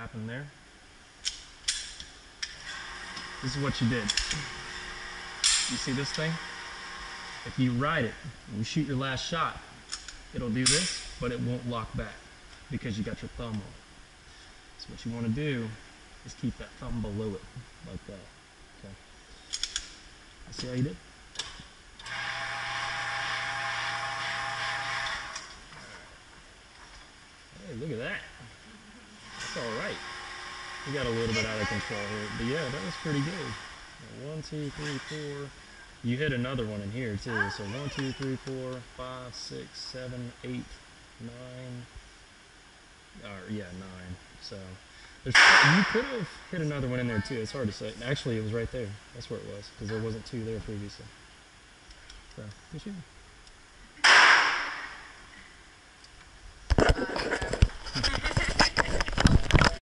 happened there. This is what you did. You see this thing? If you ride it and you shoot your last shot, it'll do this, but it won't lock back because you got your thumb on it. So what you want to do is keep that thumb below it, like that. Okay. See how you did? Hey, look at that. That's all right. We got a little bit out of control here, but yeah, that was pretty good. 1, 2, 3, 4. You hit another one in here too. So 1, 2, 3, 4, 5, 6, 7, 8, 9. Or yeah, 9. So you could have hit another one in there too. It's hard to say. Actually, it was right there. That's where it was because there wasn't 2 there previously. So good shooting.